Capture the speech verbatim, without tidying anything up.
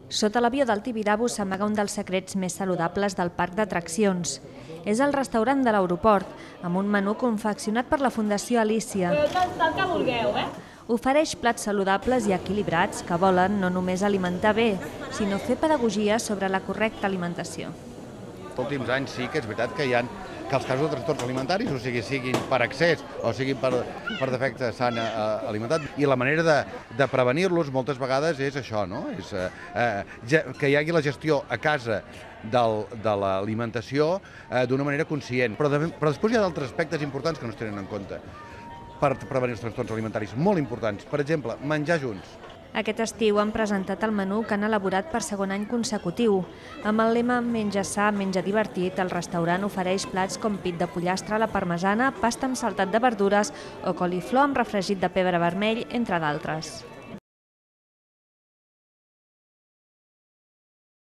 Sota l'avió del Tibidabo s'amaga un dels secrets més saludables del parc d'atraccions. És el restaurant de l'aeroport, amb un menú confeccionat per la Fundació Alícia. Del que vulgueu, eh? Ofereix plats saludables i equilibrats que volen no només alimentar bé, sinó fer pedagogia sobre la correcta alimentació. Els últims anys sí que és veritat que hi ha que els casos de trastorns alimentaris, o sigui, siguin per excés o siguin per, per defecte s'han eh, alimentat. I la manera de, de prevenir-los moltes vegades és això, no? És, eh, que hi hagi la gestió a casa del, de l'alimentació eh, d'una manera conscient. Però, de, però després hi ha d'altres aspectes importants que no es tenen en compte per prevenir els trastorns alimentaris, molt importants. Per exemple, menjar junts. Aquest estiu han presentat el menú que han elaborat per segon any consecutiu. Amb el lema Menja sa, menja divertit, el restaurant ofereix plats com pit de pollastre a la parmesana, pasta amb saltat de verdures o coliflor amb refregit de pebre vermell, entre d'altres.